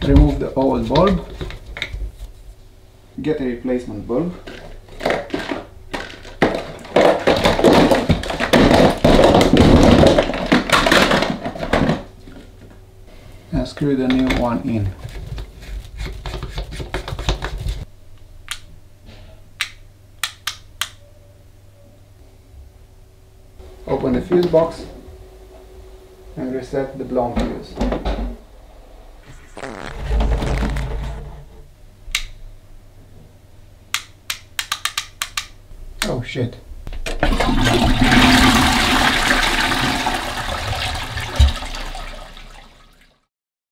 remove the old bulb, get a replacement bulb, and screw the new one in. Open the fuse box and reset the blown fuse. Oh shit.